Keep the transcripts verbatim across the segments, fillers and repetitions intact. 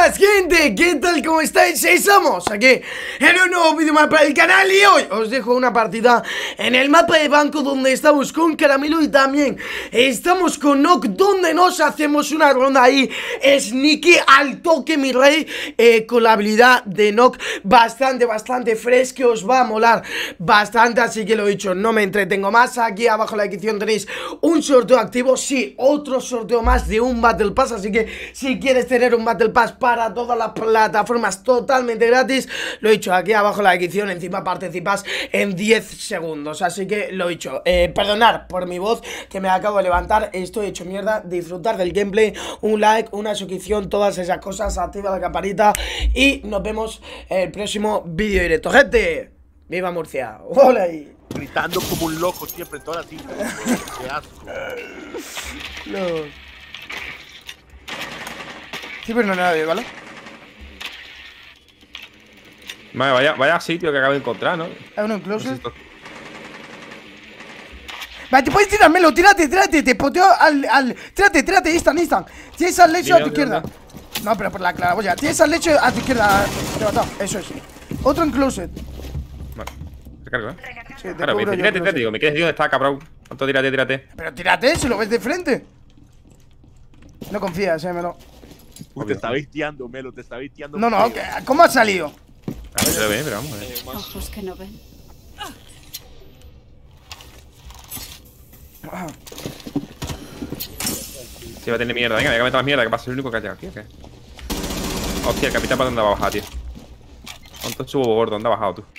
buenas, gente, ¿qué tal? ¿Cómo estáis? Estamos aquí en un nuevo vídeo más para el canal y hoy os dejo una partida en el mapa de banco donde estamos con Caramelo y también estamos con Nock, donde nos hacemos una ronda ahí sneaky al toque, mi rey, eh, con la habilidad de Nock bastante, bastante fresh, que os va a molar bastante, así que lo he dicho, no me entretengo más. Aquí abajo en la descripción tenéis un sorteo activo, sí, otro sorteo más de un Battle Pass, así que si quieres tener un Battle Pass para todas las plataformas totalmente gratis, lo he dicho, aquí abajo en la descripción, encima participas en diez segundos, así que lo he dicho, eh, perdonad por mi voz que me acabo de levantar, estoy hecho mierda, disfrutar del gameplay, un like, una suscripción, todas esas cosas, activa la campanita y nos vemos en el próximo vídeo directo, gente. ¡Viva Murcia! ¡Hola ahí! Gritando como un loco siempre en todas las islas. ¡Qué asco! No. Sí, pero no hay nadie, ¿vale? Vale, vaya, vaya sitio que acabo de encontrar, ¿no? Hay uno en closet. No sé si Vale, te puedes tirármelo, tírate, tírate, te poteo al, al... Tírate, tírate, instant, instant. Tienes al lecho a tu izquierda. No, pero por la claraboya. Tienes al lecho a tu izquierda. Levantado, eso es. Otro en closet. Vale, te cargo, ¿eh? Sí, te claro, me cubro dice, yo, tírate, tírate, digo, me quieres decir dónde está, cabrón. ¿Cuánto tírate, tírate? Pero tírate, si lo ves de frente. No confías, eh, Melo. Uy, te está visteando, Melo, te está visteando. No, no, ¿qué? ¿Cómo ha salido? A ver, se lo ve, pero vamos a ver. Ojos que no ven. Ah. Sí, va a tener mierda, venga, venga, meter más mierda, que pasa el único que ha llegado aquí, ¿o qué? Hostia, el capitán, ¿para dónde va a bajar, tío? ¿Cuánto subo gordo? ¿Dónde ha bajado tú?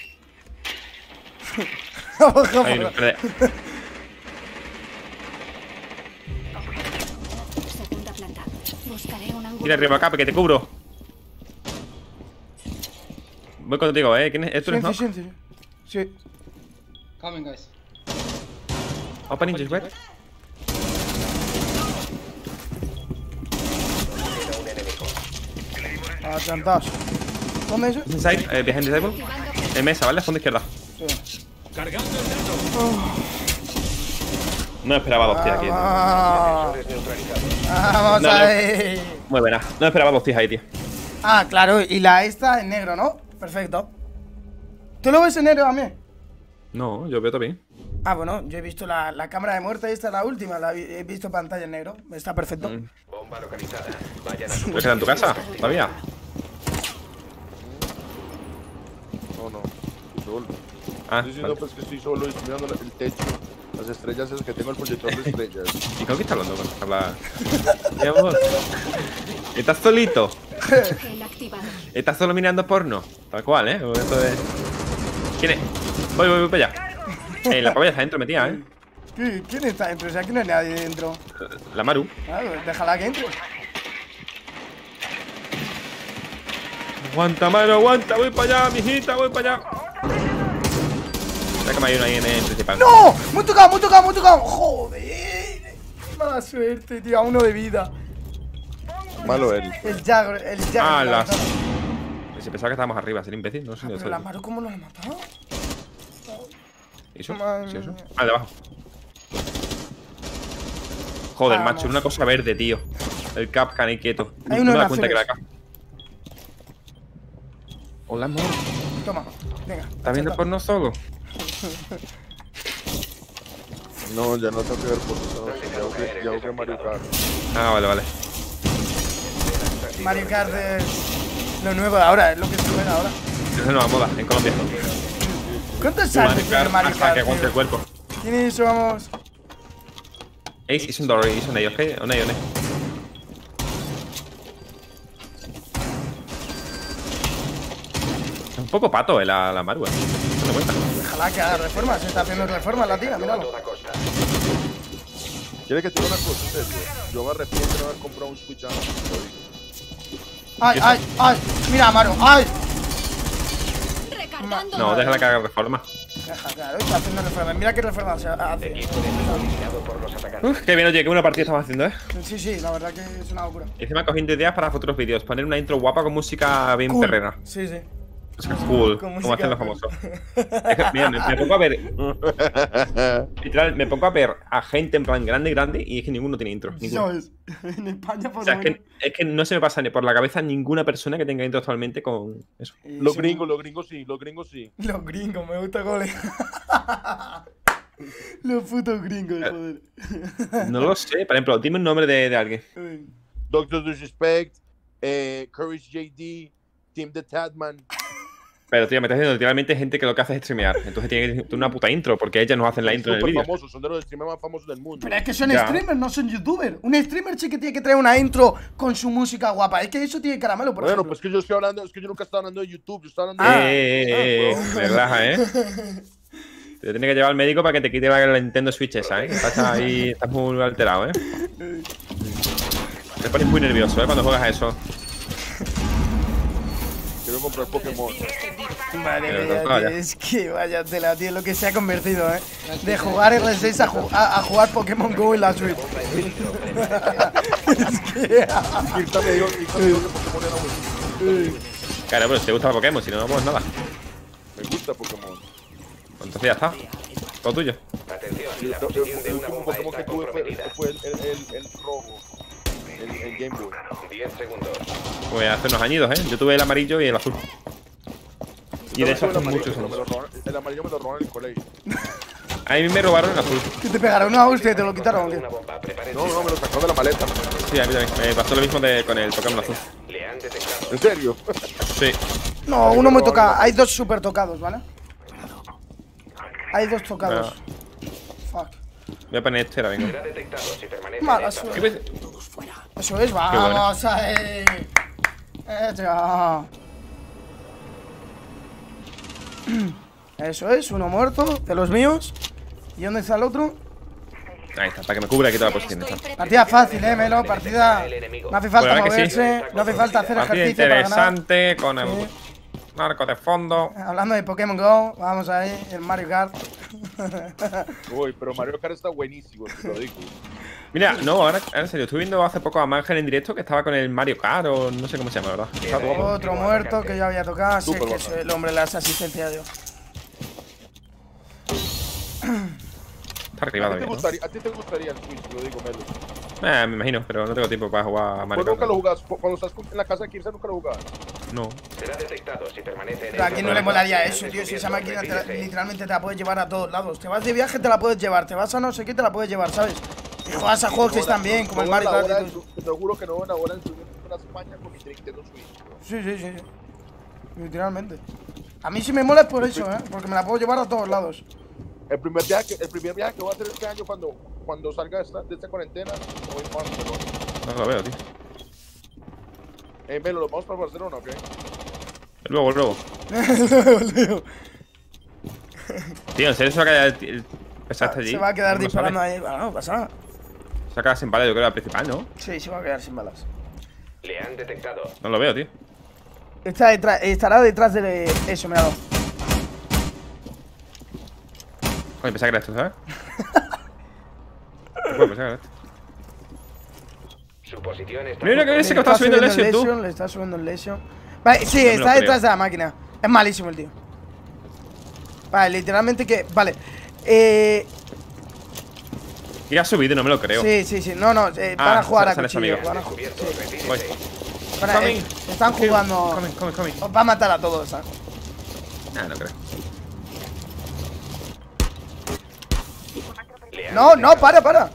Ahí, no, espera. Segunda planta. Buscaré un ángulo. Tira arriba acá, que te cubro. Voy contigo, ¿eh? ¿Quién es? ¿Esto es Silencio, Nock? silencio. Sí. Coming, guys. Open inches, where? Atlantados. ¿Dónde es eso? Inside, eh, behind the table. En mesa, ¿vale? Fondo izquierda. Sí. No esperaba dos tías aquí. tío. Ah, vamos No, a no. ver. Muy buena. No esperaba dos tías ahí, tío. Ah, claro, y la esta en negro, ¿no? Perfecto. ¿Tú lo ves en negro también? No, yo veo también. Ah, bueno, yo he visto la, la cámara de muerte, esta es la última, la vi- he visto pantalla en negro, está perfecto. Mm. Bomba localizada. Vayan a su ¿Pero queda en tu casa? ¿Todavía? No, no, estoy solo. Ah, Estoy diciendo vale. pues que estoy solo y estoy mirando la- el techo. Las estrellas esas que tengo, el proyector de estrellas. ¿Y con qué está hablando? Con habla... Mi amor. ¿Estás solito? El activado. ¿Estás solo mirando porno? Tal cual, ¿eh? Esto es... ¿Quién es? Voy, voy, voy para allá. Eh, la pavilla está dentro metida, ¿eh? ¿Qué- ¿Quién está dentro? O sea, aquí no hay nadie dentro. La Maru. Ah, pues déjala que entre. Aguanta, Maru, aguanta. Voy para allá, mijita, voy para allá. Mira que me hay uno ahí en el principal. ¡No! ¡Muy tocado, muy tocado, muy tocado! ¡Joder! Mala suerte, tío, a uno de vida. Malo él. El Jagger, el Jagger. Ah, la las... mató. Se pensaba que estábamos arriba, ser imbécil. No sé ni Pero dónde la estoy. Maru, ¿cómo lo ha matado? ¿Y eso? Madre ¿Sí, eso? mía. Ah, de abajo. Joder, Vamos. macho, una cosa verde, tío. El Capcan ahí quieto. Hay No uno me en da la cuenta que era acá. Flex. Hola, amor. Toma, venga. ¿Estás viendo porno solo? No, ya no tengo que ver por eso. Ya jugué- Ya jugué Mario Kart. Ah, vale, vale. Mario Kart es lo nuevo de ahora, es lo que se juega ahora. Es una nueva moda en Colombia. ¿Cuántos saltos tiene el Mario hasta Kart? que aguante el tío? cuerpo. Tiene eso, vamos. Ace is un door, is un A, ¿ok? Un A, un A. Es un poco pato, eh, la, la Maru, eh. ¿Te das cuenta? Ojalá que haga reformas, se está haciendo reformas la tía, míralo. toda costa. ¿Quiere que te diga una cosa, en serio? Yo me arrepiento de haber comprado un Switch antes, te lo digo. Ay, ay, ay, mira, Amaro, ay. Recargando. No, déjala que haga reforma. Deja, claro, está haciendo reformas, mira qué reformas hace. Eliminado por los atacantes. Uf, qué bien, oye, qué buena partida estamos haciendo, eh. Sí, sí, la verdad que es una locura. Y encima cogiendo ideas para futuros vídeos. Poner una intro guapa con música bien Cool. perrera. Sí, sí. Full, Con como música hacen los full. famosos. Es que, mira, me, me pongo a ver. Literal, me pongo a ver a gente en plan grande, grande, y es que ninguno tiene intro. Ninguno. ¿Sabes? En España, por O sea, lo es menos. que, es que no se me pasa ni por la cabeza ninguna persona que tenga intro actualmente con eso. Y Los son- gringos, los gringos sí, los gringos sí. Los gringos, me gusta goles. Los putos gringos, joder. No lo sé. Por ejemplo, dime un nombre de, de alguien. Doctor Disrespect, eh, Courage J D, Team the Tadman. Pero, tío, me estás diciendo literalmente gente que lo que hace es streamear. Entonces tiene que tener una puta intro, porque ellas nos hacen la intro en el Súper vídeo. famosos, son de los streamers más famosos del mundo. Pero es que son Ya. streamers, no son youtubers. Un streamer sí que tiene que traer una intro con su música guapa. Es que eso tiene caramelo, por Bueno, ejemplo. pues que yo estoy hablando, es que yo nunca estaba hablando de YouTube, yo estaba hablando Ah. de. Eh, eh, eh, eh, me relaja, ¿eh? Te tiene que llevar al médico para que te quite la Nintendo Switch esa, ¿eh? Estás ahí, estás muy alterado, ¿eh? Te pones muy nervioso, ¿eh? Cuando juegas a eso. Quiero comprar Pokémon. Madre Pero mía, no, vaya. tío, es que vaya tela, tío, lo que se ha convertido, ¿eh? De jugar R seis a, ju- a, a jugar Pokémon Go en la Switch. Es que... Irta me dijo, Irta me dijo que Pokémon era buenísimo. Claro, pero si te gusta el Pokémon, si no, no pues nada. Me gusta Pokémon. Pues entonces ya está. Todo tuyo. Atención, Yo- la yo- posición de El una último bomba Pokémon que está tuve fue, comprometida. fue el, el, el, el rojo. El, el Game Boy. diez segundos. Pues hace unos añitos, ¿eh? Yo tuve el amarillo y el azul. Y de No, eso el hace amarillo, muchos pero me lo años. robaron- El amarillo me lo robaron en el colegio. A mí me robaron el azul. ¿Qué te pegaron una hostia y te lo quitaron o qué? Una bomba, prepárense. No, no, me lo sacó de la maleta. Sí, a mí también. Me pasó lo mismo de, con el Pokémon azul. Le han detectado. ¿En serio? Sí. No, uno me toca. Hay dos super tocados, ¿vale? Hay dos tocados. Fuck. Voy a poner este ahora, venga. Será detectado si permanece Mala en esta suerte. ¿Qué zona. ves? Eso es, vamos a eh. Eh, ya. Eso es, uno muerto, de los míos. ¿Y dónde está el otro? Ahí está, para que me cubra aquí toda la posición. Está. Partida fácil, eh, Melo, partida. No hace falta Pues la verdad que sí. moverse, no hace falta hacer Partida ejercicio para ganar. interesante, con el Sí. narco de fondo. Hablando de Pokémon Go, vamos ahí, el Mario Kart. Uy, pero Mario Kart está buenísimo, te lo digo. Mira, no, ahora, ahora en serio, estuve viendo hace poco a Mangel en directo que estaba con el Mario Kart o no sé cómo se llama, ¿verdad? Está guapo. Otro muerto que yo había tocado, así es Súper que bacán. soy el hombre de las asistencias yo. Está arriba ¿A ti, te todavía, ¿no? gustaría, ¿A ti te gustaría el Switch? Te lo digo, Melo. Eh, me imagino, pero no tengo tiempo para jugar a Mario Pues nunca lo Kart. jugás. Cuando estás en la casa de Kirsa, nunca lo jugás. No. Será detectado si permanece en Pero a esta quién no le zona. molaría Se eso, han tío. Si esa descubierto, máquina te la- retírese. literalmente te la puedes llevar a todos lados. Te vas de viaje, te la puedes llevar. Te vas a no sé qué, te la puedes llevar, ¿sabes? Y juegas a juegos que están bien, como el No veo Mario la Kart hora y en todo. su- Te juro que no veo la hora en subir a España con mi Nintendo Switch. Sí, sí, sí, sí. Literalmente. A mí sí me mola es por eso, ¿eh? Porque me la puedo llevar a todos lados. El primer viaje, el primer viaje que voy a hacer este año cuando, cuando salga de esta, de esta cuarentena, voy para Barcelona. No lo veo, tío. Eh, Melo, ¿lo vamos para Barcelona o qué? Luego, luego. Tío, ¿en serio se va a quedar el, el pesaste allí? Se va a quedar ¿Cómo disparando sabe? ahí. Bueno, no pasa nada. Se va a quedar sin bala, yo creo, la principal, ¿no? Sí, se va a quedar sin balas. Le han detectado. No lo veo, tío. Está detrás, estará detrás de eso, míralo. Coño, pensaba que era esto, ¿sabes? Bueno, pensaba que era esto. Su posición está Mira que Le ese que estaba subiendo el Lesion, tú. Le está subiendo el Lesion. Vale, sí, me lo está creo. detrás de la máquina. Es malísimo el tío. Vale, literalmente que. Vale. Eh. Y ha subido, no me lo creo. Sí, sí, sí. No, no. Eh, Ah, van a jugar a sale esa cuchillo. amiga. Van a, descubierto. sí, Retírese. Voy. van a- eh, Coming. están jugando. Coming, coming, coming. Os va a matar a todos, ¿sabes? Ah, no creo. Le han No, no, detectado. para, para.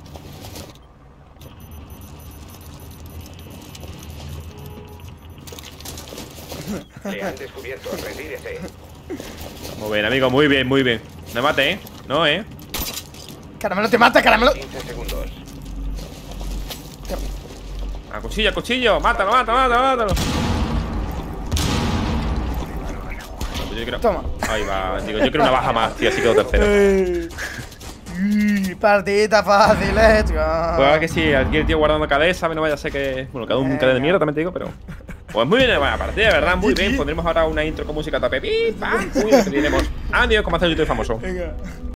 Le han descubierto. Retírese. Muy bien, amigo, muy bien, muy bien. No me mate, ¿eh? No, ¿eh? Caramelo te mata, caramelo. quince segundos. A cuchillo, a cuchillo. Mátalo, mátalo, mátalo, mátalo. Yo quiero... Toma. Ahí va, digo, yo quiero una baja más, tío, así quedo tercero. Eh. Y partidita fácil, let's go. Pues ahora que sí, aquí el tío guardando cabeza, no vaya a ser que. Bueno, cada un cadena de mierda, también te digo, pero. Pues muy bien, buena partida, de verdad, muy bien. Pondremos ahora una intro con música tope. ¡Pim, pam! Uy, lo que tenemos. Adiós, como hace el YouTube famoso. Venga.